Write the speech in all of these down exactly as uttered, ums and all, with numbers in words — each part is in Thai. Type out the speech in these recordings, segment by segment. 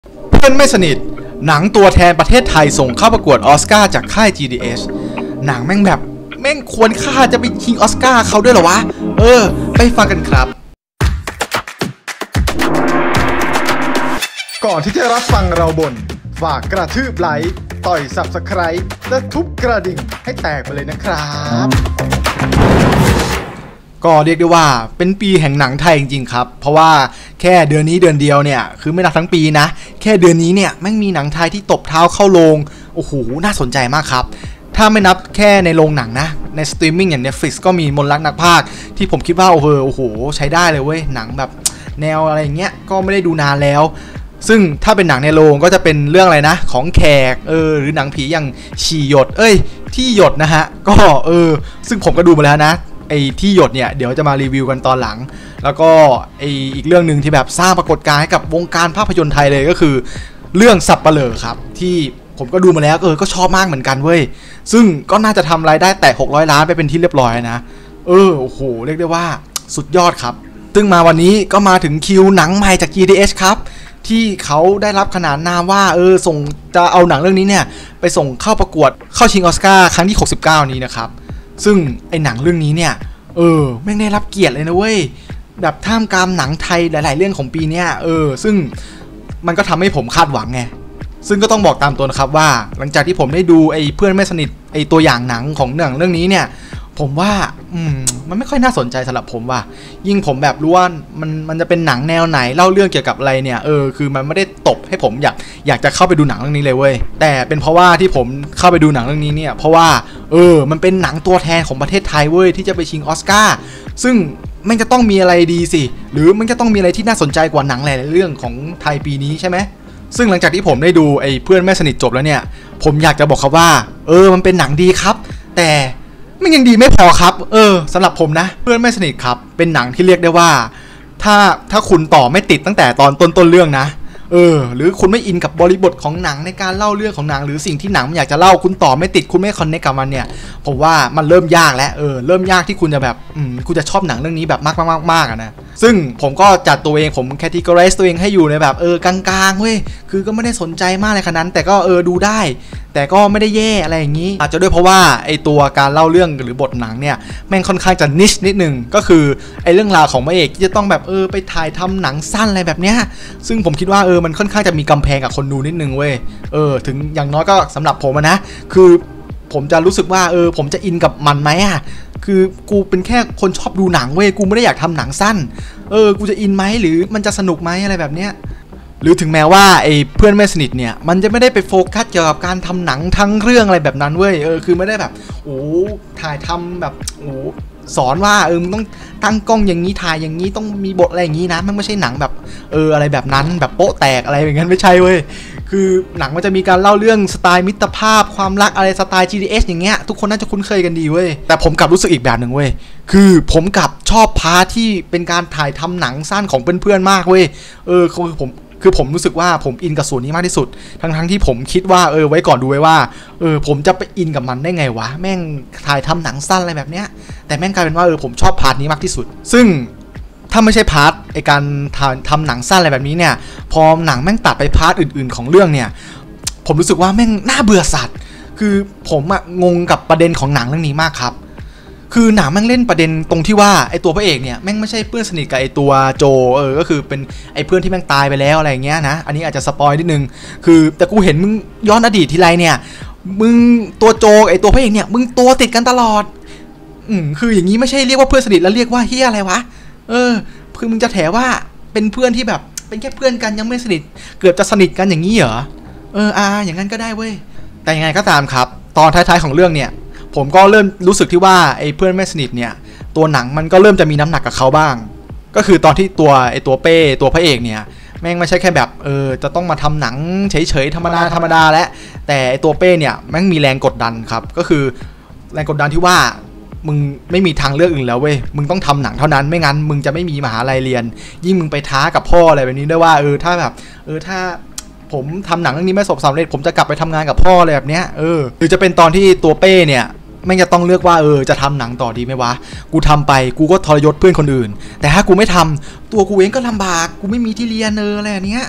เพื่อนไม่สนิทหนังตัวแทนประเทศไทยส่งเข้าประกวดออสการ์จากค่าย จี ดี เอช หนังแม่งแบบแม่งควรค่าจะไปชิงออสการ์เขาด้วยเหรอวะเออไปฟังกันครับก่อนที่จะรับฟังเราบ่นฝากกระทืบไลค์ต่อย ซับสไครบ์ และทุบกระดิ่งให้แตกไปเลยนะครับก็เรียกได้ว่าเป็นปีแห่งหนังไทยจริงๆครับเพราะว่าแค่เดือนนี้เดือนเดียวเนี่ยคือไม่นับทั้งปีนะแค่เดือนนี้เนี่ยแม่งมีหนังไทยที่ตบเท้าเข้าโรงโอ้โหน่าสนใจมากครับถ้าไม่นับแค่ในโรงหนังนะในสตรีมมิ่งอย่าง Netflix ก็มีมนต์รักนักพากย์ที่ผมคิดว่าโอ้โหโอ้โหใช้ได้เลยเว้ยหนังแบบแนวอะไรเงี้ยก็ไม่ได้ดูนานแล้วซึ่งถ้าเป็นหนังในโรงก็จะเป็นเรื่องอะไรนะของแขกเออหรือหนังผีอย่างฉี่หยดเอ้ยที่หยดนะฮะก็เออซึ่งผมก็ดูมาแล้วนะไอ้ที่หยดเนี่ยเดี๋ยวจะมารีวิวกันตอนหลังแล้วก็ไอ้อีกเรื่องนึงที่แบบสร้างปรากฏการณ์ให้กับวงการภาพยนตร์ไทยเลยก็คือเรื่องสับปะเหร่อครับที่ผมก็ดูมาแล้วเออก็ชอบมากเหมือนกันเว้ยซึ่งก็น่าจะทำรายได้แตะหกร้อยล้านไปเป็นที่เรียบร้อยนะเออโอ้โหเรียกได้ว่าสุดยอดครับซึ่งมาวันนี้ก็มาถึงคิวหนังใหม่จาก จี ดี เอช ครับที่เขาได้รับขนานนามว่าเออส่งจะเอาหนังเรื่องนี้เนี่ยไปส่งเข้าประกวดเข้าชิงออสการ์ครั้งที่หกสิบเก้านี้นะครับซึ่งไอ้หนังเรื่องนี้เนี่ยเออไม่ได้รับเกียรติเลยนะเว้ยแบบท่ามกลางหนังไทยหลายๆเรื่องของปีนี้เออซึ่งมันก็ทำให้ผมคาดหวังไงซึ่งก็ต้องบอกตามตัวนะครับว่าหลังจากที่ผมได้ดูไอ้เพื่อนไม่สนิทไอ้ตัวอย่างหนังของหนังเรื่องนี้เนี่ยผมว่าอืมมันไม่ค่อยน่าสนใจสำหรับผมว่ะยิ่งผมแบบรู้ว่ามันมันจะเป็นหนังแนวไหนเล่าเรื่องเกี่ยวกับอะไรเนี่ยเออคือมันไม่ได้ตบให้ผมอยากอยากจะเข้าไปดูหนังเรื่องนี้เลยเว้ยแต่เป็นเพราะว่าที่ผมเข้าไปดูหนังเรื่องนี้เนี่ยเพราะว่าเออมันเป็นหนังตัวแทนของประเทศไทยเว้ยที่จะไปชิงออสการ์ซึ่งมันจะต้องมีอะไรดีสิหรือมันจะต้องมีอะไรที่น่าสนใจกว่าหนังหลายๆเรื่องของไทยปีนี้ใช่ไหมซึ่งหลังจากที่ผมได้ดูไอ้เพื่อนไม่สนิทจบแล้วเนี่ยผมอยากจะบอกครับว่าเออมันเป็นหนังดีครับแต่มันยังดีไม่พอครับเออสำหรับผมนะเพื่อนไม่สนิทครับเป็นหนังที่เรียกได้ว่าถ้าถ้าคุณต่อไม่ติดตั้งแต่ตอนต้นต้นเรื่องนะเออหรือคุณไม่อินกับบริบทของหนังในการเล่าเรื่องของหนังหรือสิ่งที่หนังอยากจะเล่าคุณต่อไม่ติดคุณไม่คอนเนคกับมันเนี่ยผมว่ามันเริ่มยากแล้วเออเริ่มยากที่คุณจะแบบอืมคุณจะชอบหนังเรื่องนี้แบบมากมากมากๆนะซึ่งผมก็จัดตัวเองผมแคตตากอไรซ์ตัวเองให้อยู่ในแบบเออกลางๆเว้ยคือก็ไม่ได้สนใจมากเลยขนาดนั้นแต่ก็เออดูได้แต่ก็ไม่ได้แย่อะไรอย่างนี้อาจจะด้วยเพราะว่าไอตัวการเล่าเรื่องหรือบทหนังเนี่ยแม่งค่อนข้างจะนิชนิดนึงก็คือไอเรื่องราวของพระเอกที่จะต้องแบบเออไปถ่ายทำหนังสั้นอะไรแบบเนี้ยซึ่งผมคิดว่าเออมันค่อนข้างจะมีกำแพงกับคนดูนิดนึงเว้ยเออถึงอย่างน้อยก็สำหรับผมนะคือผมจะรู้สึกว่าเออผมจะอินกับมันไหมอ่ะคือกูเป็นแค่คนชอบดูหนังเว้ยกูไม่ได้อยากทำหนังสั้นเออกูจะอินไหมหรือมันจะสนุกไหมอะไรแบบเนี้ยหรือถึงแม้ว่าไอ้เพื่อนไม่สนิทเนี่ยมันจะไม่ได้ไปโฟกัสเกี่ยวกับการทำหนังทั้งเรื่องอะไรแบบนั้นเว้ยเออคือไม่ได้แบบโอ้ถ่ายทำแบบโอ้สอนว่าเออมึงต้องตั้งกล้องอย่างนี้ถ่ายอย่างนี้ต้องมีบทอะไรอย่างนี้นะมันไม่ใช่หนังแบบเอออะไรแบบนั้นแบบโป๊ะแตกอะไรอย่างนั้นไม่ใช่เว้ยคือหนังมันจะมีการเล่าเรื่องสไตล์มิตรภาพความรักอะไรสไตล์ จี ดี เอช อย่างเงี้ยทุกคนน่าจะคุ้นเคยกันดีเว้ยแต่ผมกลับรู้สึกอีกแบบหนึ่งเว้ยคือผมกลับชอบพาร์ทที่เป็นการถ่ายทำหนังสั้นของเพื่อนๆมากเว้ยเออคือผมคือผมรู้สึกว่าผมอินกับส่วนนี้มากที่สุดทั้งทั้งที่ผมคิดว่าเออไว้ก่อนดูไว้ว่าเออผมจะไปอินกับมันได้ไงวะแม่งถ่ายทำหนังสั้นอะไรแบบเนี้ยแต่แม่งกลายเป็นว่าเออผมชอบพาร์ทนี้มากที่สุดซึ่งถ้าไม่ใช่พาร์ทไอการทำหนังสั้นอะไรแบบนี้เนี่ยพอหนังแม่งตัดไปพาร์ทอื่นๆของเรื่องเนี่ยผมรู้สึกว่าแม่งน่าเบื่อสัตว์คือผมอะงงกับประเด็นของหนังเรื่องนี้มากครับคือหนังแม่งเล่นประเด็นตรงที่ว่าไอตัวพระเอกเนี่ยแม่งไม่ใช่เพื่อนสนิทกับไอตัวโจเออก็คือเป็นไอเพื่อนที่แม่งตายไปแล้วอะไรเงี้ยนะอันนี้อาจจะสปอยนิดนึงคือแต่กูเห็นมึงย้อนอดีตทีไรเนี่ยมึงตัวโจไอตัวพระเอกเนี่ยมึงตัวติดกันตลอดอืมคืออย่างนี้ไม่ใช่เรียกว่าเพื่อนสนิทแล้วเรียกว่าเฮียอะไรวะเออคือมึงจะแถว่าเป็นเพื่อนที่แบบเป็นแค่เพื่อนกันยังไม่สนิทเกือบจะสนิทกันอย่างนี้เหรอเอออ่าอย่างนั้นก็ได้เว้ยแต่ยังไงก็ตามครับตอนท้ายๆของเรื่องเนี่ยผมก็เริ่มรู้สึกที่ว่าไอ้เพื่อนไม่สนิทเนี่ยตัวหนังมันก็เริ่มจะมีน้ำหนักกับเขาบ้างก็คือตอนที่ตัวไอ้ตัวเป้ตัวพระเอกเนี่ยแม่งไม่ใช่แค่แบบเออจะต้องมาทำหนังเฉยๆธรรมดาธรรมดาแล้วแต่ไอ้ตัวเป้เนี่ยแม่งมีแรงกดดันครับก็คือแรงกดดันที่ว่ามึงไม่มีทางเลือกอื่นแล้วเว้ยมึงต้องทำหนังเท่านั้นไม่งั้นมึงจะไม่มีมหาลัยเรียนยิ่งมึงไปท้ากับพ่ออะไรแบบนี้ด้วยว่าเออถ้าแบบเออถ้าผมทำหนังเรื่องนี้ไม่ประสบความสำเร็จผมจะกลับไปทำงานกับพ่ออะไรแบบเนี้ยเออหรือจะเป็นตอนที่ตัวเป้เนี่ยไม่จะต้องเลือกว่าเออจะทำหนังต่อดีไหมวะกูทำไปกูก็ทรยศเพื่อนคนอื่นแต่ถ้ากูไม่ทำตัวกูเองก็ลำบากกูไม่มีที่เรียนเอออะไรอย่างเนี้ย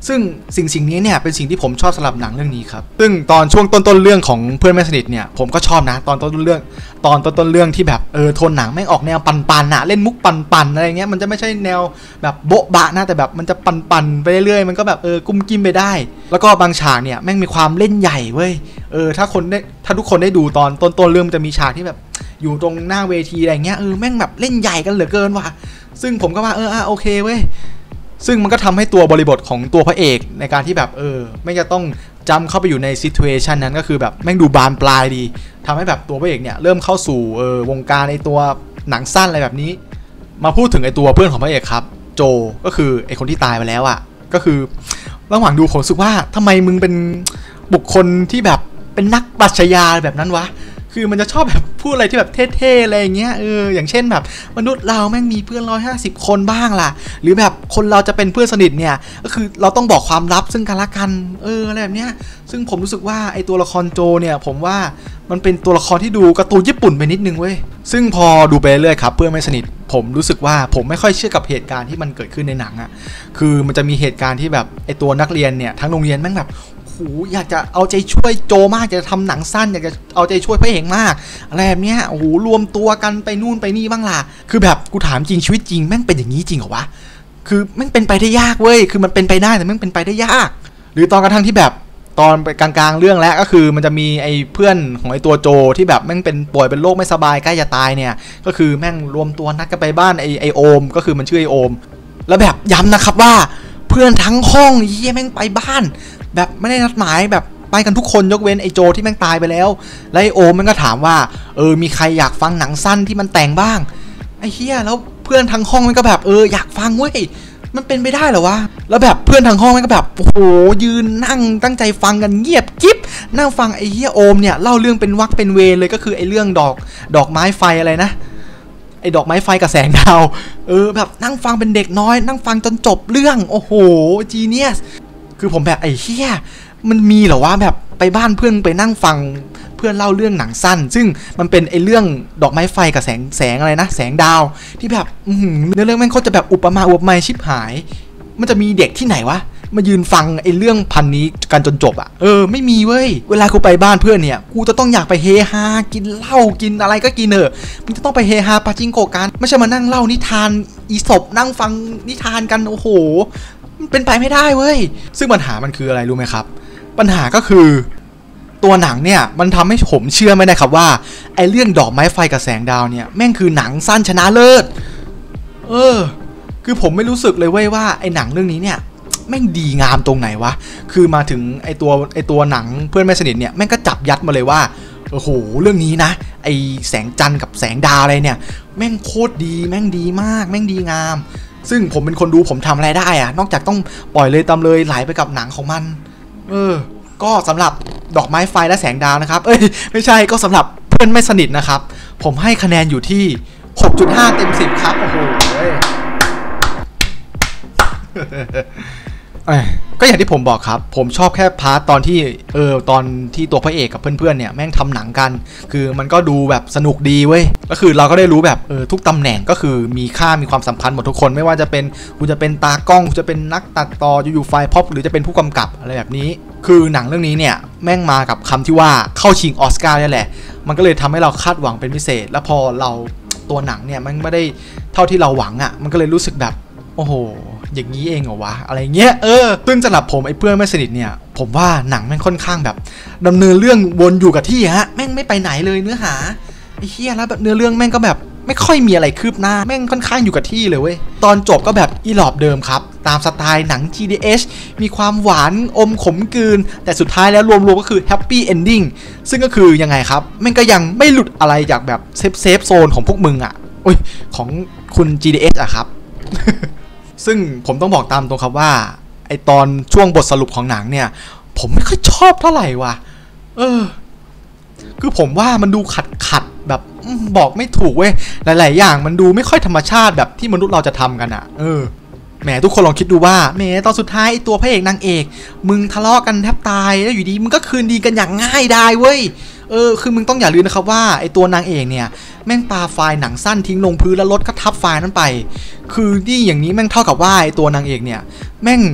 ซึ่งสิ่งสิ่งนี้เนี่ยเป็นสิ่งที่ผมชอบสำหรับหนังเรื่องนี้ครับซึ่งตอนช่วงต้นต้นเรื่องของเพื่อนไม่สนิทเนี่ยผมก็ชอบนะตอนต้นต้นเรื่องตอนต้นต้นเรื่องที่แบบเออโทนหนังแม่งออกแนวปันๆนะเล่นมุกปันๆอะไรเงี้ยมันจะไม่ใช่แนวแบบโบ๊ะบะนะแต่แบบมันจะปันๆไปเรื่อยๆมันก็แบบเออกุ้มกิ้มไปได้แล้วก็บางฉากเนี่ยแม่งมีความเล่นใหญ่เว้ยเออถ้าคนได้ถ้าทุกคนได้ดูตอนต้นต้นเรื่องมันจะมีฉากที่แบบอยู่ตรงหน้าเวทีอะไรเงี้ยเออแม่งแบบเล่นใหญ่กันเหลือเกินว่ะซึ่งผมก็ว่าเอออ่ะโอเคเว้ยซึ่งมันก็ทำให้ตัวบริบทของตัวพระเอกในการที่แบบเออไม่จะต้องจำเข้าไปอยู่ในซิทูเอชันนั้นก็คือแบบแม่งดูบานปลายดีทำให้แบบตัวพระเอกเนี่ยเริ่มเข้าสู่เออวงการในตัวหนังสั้นอะไรแบบนี้มาพูดถึงไอตัวเพื่อนของพระเอกครับโจก็คือไอคนที่ตายไปแล้วอ่ะก็คือระหว่างดูผมรู้สึกว่าทำไมมึงเป็นบุคคลที่แบบเป็นนักปรัชญาแบบนั้นวะคือมันจะชอบแบบพูดอะไรที่แบบเท่ๆอะไรอย่างเงี้ยเอออย่างเช่นแบบมนุษย์เราแม่งมีเพื่อนร้อยห้าสิบคนบ้างล่ะหรือแบบคนเราจะเป็นเพื่อนสนิทเนี่ยก็คือเราต้องบอกความลับซึ่งกันและกันเอออะไรแบบเนี้ยซึ่งผมรู้สึกว่าไอตัวละครโจเนี่ยผมว่ามันเป็นตัวละครที่ดูการ์ตูนญี่ปุ่นไปนิดนึงเว้ยซึ่งพอดูไปเรื่อยครับเพื่อนไม่สนิทผมรู้สึกว่าผมไม่ค่อยเชื่อกับเหตุการณ์ที่มันเกิดขึ้นในหนังอ่ะคือมันจะมีเหตุการณ์ที่แบบไอตัวนักเรียนเนี่ยทั้งโรงเรียนแม่งแบบโหอยากจะเอาใจช่วยโจมากอยากจะทำหนังสั้นอยากจะเอาใจช่วยพระเอกมากอะไรแบบเนี้ยโอ้โหรวมตัวกันไปนู่นไปนี่บ้างล่ะคือแบบกูถามจริงชีวิตจริงแม่งเป็นอย่างนี้จริงเหรอวะคือแม่งเป็นไปได้ยากเว้ยคือมันเป็นไปได้แต่แม่งเป็นไปได้ยากหรือตอนกระทั่งที่แบบตอนไปกลางๆเรื่องแล้วก็คือมันจะมีไอ้เพื่อนของไอ้ตัวโจที่แบบแม่งเป็นป่วยเป็นโรคไม่สบายใกล้จะตายเนี่ยก็คือแม่งรวมตัวนัดกันไปบ้านไอ้ไอโอมก็คือมันชื่อไอโอมแล้วแบบย้ำนะครับว่าเพื่อนทั้งห้องเหี้ยแม่งไปบ้านแบบไม่ได้นัดหมายแบบไปกันทุกคนยกเว้นไอ้โจที่แม่งตายไปแล้วแล้วไอโอมมันก็ถามว่าเออมีใครอยากฟังหนังสั้นที่มันแต่งบ้างไอ้เหี้ยแล้วเพื่อนทั้งห้องมันก็แบบเอออยากฟังเว้ยมันเป็นไปได้เหรอวะแล้วแบบเพื่อนทางห้องมันก็แบบโอ้โหยืนนั่งตั้งใจฟังกันเงียบกิ๊บนั่งฟังไอ้เหี้ยโอมเนี่ยเล่าเรื่องเป็นวรรคเป็นเวรเลยก็คือไอ้เรื่องดอกดอกไม้ไฟอะไรนะไอ้ดอกไม้ไฟกับแสงดาวเออแบบนั่งฟังเป็นเด็กน้อยนั่งฟังจนจบเรื่องโอ้โหจีเนียสคือผมแบบไอ้เหี้ยมันมีเหรอวะแบบไปบ้านเพื่อนไปนั่งฟังเพื่อนเล่าเรื่องหนังสั้นซึ่งมันเป็นไอ้เรื่องดอกไม้ไฟกับแสงแสงอะไรนะแสงดาวที่แบบเนื้อเรื่องแม่งเขาจะแบบอุปมาอุปไมยชิบหายมันจะมีเด็กที่ไหนวะมายืนฟังไอ้เรื่องพันนี้กันจนจบอ่ะเออไม่มีเว้ยเวลากูไปบ้านเพื่อนเนี่ยกูจะต้องอยากไปเฮฮากินเหล้ากินอะไรก็กินเถอะมึงจะต้องไปเฮฮาปาจิงโกะกันไม่ใช่มานั่งเล่านิทานอีสปนั่งฟังนิทานกันโอ้โหมันเป็นไปไม่ได้เว้ยซึ่งปัญหามันคืออะไรรู้ไหมครับปัญหาก็คือตัวหนังเนี่ยมันทำให้ผมเชื่อไม่ได้ครับว่าไอ้เรื่องดอกไม้ไฟกับแสงดาวเนี่ยแม่งคือหนังสั้นชนะเลิศเออคือผมไม่รู้สึกเลยเว้ยว่าไอ้หนังเรื่องนี้เนี่ยแม่งดีงามตรงไหนวะคือมาถึงไอ้ตัวไอ้ตัวหนังเพื่อนไม่สนิทเนี่ยแม่งก็จับยัดมาเลยว่าโอ้โหเรื่องนี้นะไอ้แสงจันทร์กับแสงดาวอะไรเนี่ยแม่งโคตรดีแม่งดีมากแม่งดีงามซึ่งผมเป็นคนดูผมทำอะไรได้อะนอกจากต้องปล่อยเลยตามเลยไหลไปกับหนังของมันเออก็สำหรับดอกไม้ไฟและแสงดาวนะครับเอ้ยไม่ใช่ก็สำหรับเพื่อนไม่สนิทนะครับผมให้คะแนนอยู่ที่ หกจุดห้า เต็มสิบครับโอ้โหก็อย่างที่ผมบอกครับผมชอบแค่พาร์ทตอนที่เออตอนที่ตัวพระเอกกับเพื่อนๆเนี่ยแม่งทำหนังกันคือมันก็ดูแบบสนุกดีเว้ยก็คือเราก็ได้รู้แบบเออทุกตำแหน่งก็คือมีค่ามีความสำคัญหมดทุกคนไม่ว่าจะเป็นคุณจะเป็นตากล้องคุณจะเป็นนักตัดต่ออยู่ๆไฟพ็อปหรือจะเป็นผู้กำกับอะไรแบบนี้คือหนังเรื่องนี้เนี่ยแม่งมากับคำที่ว่าเข้าชิงออสการ์นี่แหละมันก็เลยทำให้เราคาดหวังเป็นพิเศษแล้วพอเราตัวหนังเนี่ยมันไม่ได้เท่าที่เราหวังอ่ะมันก็เลยรู้สึกแบบโอ้โหอย่างนี้เองเหรอวะอะไรเงี้ยเออซึ่งสำหรับผมไอ้เพื่อนไม่สนิทเนี่ยผมว่าหนังแม่งค่อนข้างแบบดำเนินเรื่องวนอยู่กับที่ฮะแม่งไม่ไปไหนเลยเนื้อหาไอ้เหี้ยแล้วแบบเนื้อเรื่องแม่งก็แบบไม่ค่อยมีอะไรคืบหน้าแม่งค่อนข้างอยู่กับที่เลยเว้ยตอนจบก็แบบอีหลอบเดิมครับตามสไตล์หนัง จี ดี เอช มีความหวานอมขมกลืนแต่สุดท้ายแล้วรวมๆก็คือแฮปปี้เอนดิ้งซึ่งก็คือยังไงครับแม่งก็ยังไม่หลุดอะไรจากแบบเซฟเซฟโซนของพวกมึงอ่ะโอ้ยของคุณ จี ดี เอช อะครับ ซึ่งผมต้องบอกตามตรงครับว่าไอตอนช่วงบทสรุปของหนังเนี่ยผมไม่ค่อยชอบเท่าไหร่ว่ะเออคือผมว่ามันดูขัดขัดแบบบอกไม่ถูกเว้ยหลายๆอย่างมันดูไม่ค่อยธรรมชาติแบบที่มนุษย์เราจะทำกันอะเออแหมทุกคนลองคิดดูว่าแหมตอนสุดท้ายตัวพระเอกนางเอกมึงทะเลาะกันแทบตายแล้วอยู่ดีมึงก็คืนดีกันอย่างง่ายได้เว้ยเออคือมึงต้องอย่าลืมนะครับว่าไอตัวนางเอกเนี่ยแม่งปาไฟล์หนังสั้นทิ้งลงพื้นแล้วรถก็ทับไฟล์นั้นไปคือนี่อย่างนี้แม่งเท่ากับว่าไอตัวนางเอกเนี่ยแม่ง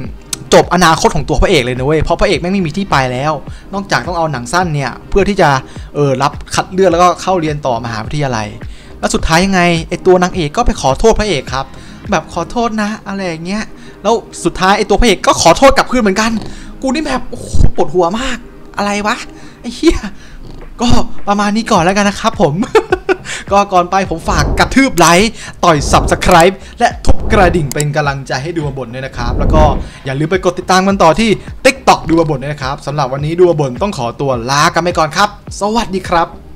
จบอนาคตของตัวพระเอกเลยนะเว้ยเพราะพระเอกแม่งไม่มีที่ไปแล้วนอกจากต้องเอาหนังสั้นเนี่ยเพื่อที่จะเออรับคัดเลือกแล้วก็เข้าเรียนต่อมหาวิทยาลัยแล้วสุดท้ายยังไงไอตัวนางเอกก็ไปขอโทษพระเอกครับแบบขอโทษนะอะไรอย่างเงี้ยแล้วสุดท้ายไอตัวพระเอกก็ขอโทษกลับคืนเหมือนกันกูนี่แบบโอ้โหปวดหัวมากอะไรวะไอ้เหี้ยก็ประมาณนี้ก่อนแล้วกันนะครับผม ก็ก่อนไปผมฝากกระทืบไลค์ต่อย Subscribe และทุบกระดิ่งเป็นกำลังใจให้ดูมาบ่นด้วยนะครับแล้วก็อย่าลืมไปกดติดตามกันต่อที่ TikTok ดูมาบ่นด้วยนะครับสำหรับวันนี้ดูมาบ่นต้องขอตัวลากันไปก่อนครับสวัสดีครับ